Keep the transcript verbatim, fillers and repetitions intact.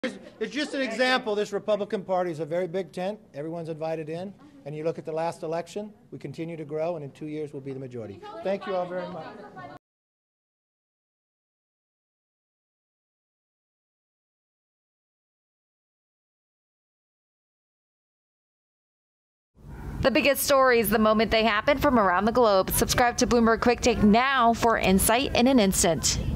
It's just an example. This Republican Party is a very big tent. Everyone's invited in. And you look at the last election, we continue to grow, and in two years we'll be the majority. Thank you all very much. The biggest stories the moment they happen from around the globe. Subscribe to Bloomberg Quicktake now for insight in an instant.